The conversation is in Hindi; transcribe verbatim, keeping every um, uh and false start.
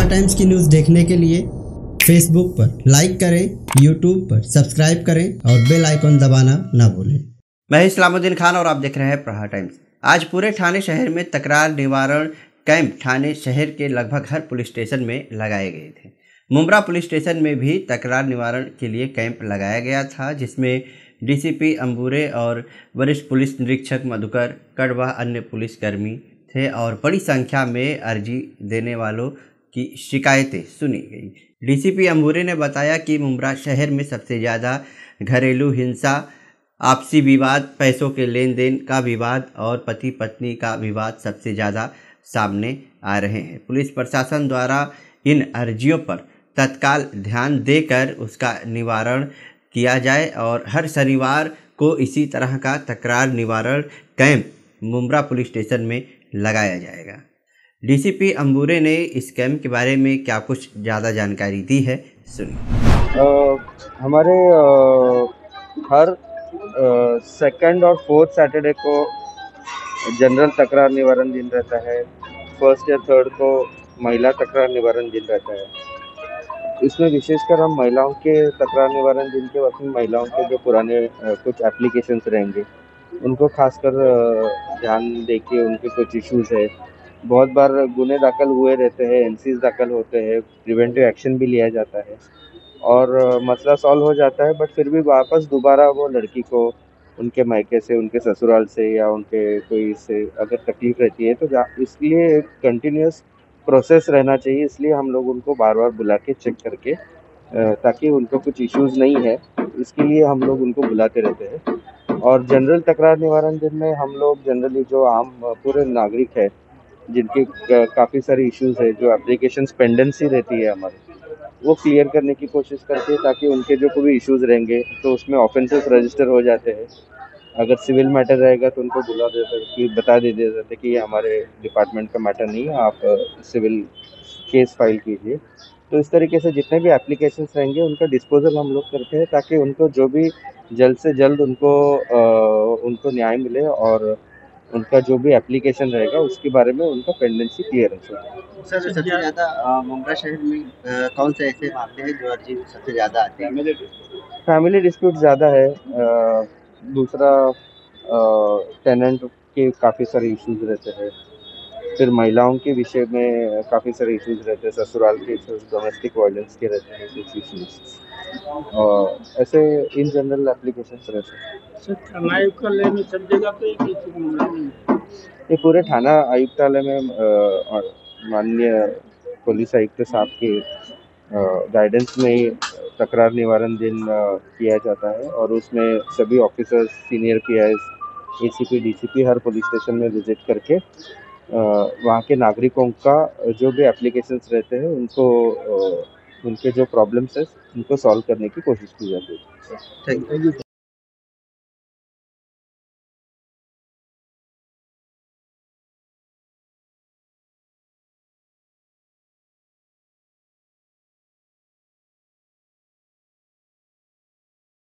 टाइम्स की न्यूज़ देखने के लिए फेसबुक पर लाइक करें, यूट्यूब पर सब्सक्राइब करें और बेल आइकन दबाना ना भूलें। मैं इस्लामुद्दीन खान और आप देख रहे हैं प्रहार टाइम्स। आज पूरे ठाणे शहर में तकरार निवारण कैंप ठाणे शहर के लगभग हर पुलिस स्टेशन में लगाए गए थे। मुंब्रा पुलिस स्टेशन में भी तकरार निवारण के लिए कैंप लगाया गया था, जिसमें डीसीपी अंबुरे और वरिष्ठ पुलिस निरीक्षक मधुकर कड़ व अन्य पुलिसकर्मी थे और बड़ी संख्या में अर्जी देने वालों की शिकायतें सुनी गई। डीसीपी अंबुरे ने बताया कि मुंब्रा शहर में सबसे ज़्यादा घरेलू हिंसा, आपसी विवाद, पैसों के लेन देन का विवाद और पति पत्नी का विवाद सबसे ज़्यादा सामने आ रहे हैं। पुलिस प्रशासन द्वारा इन अर्जियों पर तत्काल ध्यान देकर उसका निवारण किया जाए और हर शनिवार को इसी तरह का तकरार निवारण कैंप मुंब्रा पुलिस स्टेशन में लगाया जाएगा। डीसीपी अंबुरे ने इस कैंप के बारे में क्या कुछ ज़्यादा जानकारी दी है, सुनिए। हमारे आ, हर सेकंड और फोर्थ सैटरडे को जनरल तकरार निवारण दिन रहता है। फर्स्ट या थर्ड को महिला तकरार निवारण दिन रहता है। इसमें विशेषकर हम महिलाओं के तकरार निवारण दिन के वक्त में महिलाओं के जो पुराने आ, कुछ एप्लीकेशंस रहेंगे उनको खासकर ध्यान देके उनके कुछ इश्यूज है। बहुत बार गुने दाखिल हुए रहते हैं, एनसीज दाखिल होते हैं, प्रिवेंटिव एक्शन भी लिया जाता है और मसला सॉल्व हो जाता है, बट फिर भी वापस दोबारा वो लड़की को उनके मायके से, उनके ससुराल से या उनके कोई से अगर तकलीफ रहती है तो इसलिए कंटिन्यूस प्रोसेस रहना चाहिए। इसलिए हम लोग उनको बार बार बुला के चेक करके, ताकि उनको कुछ इश्यूज़ नहीं है, इसके लिए हम लोग उनको बुलाते रहते हैं। और जनरल तकरार निवारण दिन में हम लोग जनरली जो आम पूरे नागरिक है जिनके काफ़ी सारे इश्यूज़ है, जो एप्लीकेशंस पेंडेंसी रहती है हमारी, वो क्लियर करने की कोशिश करते हैं, ताकि उनके जो कोई इश्यूज़ रहेंगे तो उसमें ऑफेंसेस रजिस्टर हो जाते हैं। अगर सिविल मैटर रहेगा तो उनको बुला देते कि बता दे देते थे कि ये हमारे डिपार्टमेंट का मैटर नहीं है, आप सिविल केस फाइल कीजिए। तो इस तरीके से जितने भी एप्लीकेशंस रहेंगे उनका डिस्पोजल हम लोग करते हैं, ताकि उनको जो भी जल्द से जल्द उनको आ, उनको न्याय मिले और उनका जो भी एप्लीकेशन रहेगा उसके बारे में उनका पेंडेंसी क्लियर हो सके। सर, सबसे ज़्यादा मुंब्रा शहर में आ, कौन से ऐसे मामले हैं जो अर्जी सबसे ज़्यादा आते हैं? फैमिली डिस्प्यूट ज़्यादा है। आ, दूसरा टेनेंट के काफ़ी सारे इश्यूज रहते हैं। फिर महिलाओं के विषय में काफ़ी सारे इश्यूज रहते हैं, ससुराल के इश्यूज, डोमेस्टिक वायलेंस के रहते हैं कुछ इश्यूज, और ऐसे इन जनरल एप्लीकेशंस रहते हैं। ये पूरे थाना आयुक्तालय में माननीय पुलिस आयुक्त साहब के गाइडेंस में ही तकरार निवारण दिन किया जाता है और उसमें सभी officers, senior PIs, ACP, DCP हर पुलिस स्टेशन में विजिट करके वहाँ के नागरिकों का जो भी एप्लीकेशंस रहते हैं उनको उनके जो प्रॉब्लम्स है उनको सॉल्व करने की कोशिश की जाती है। Thank you.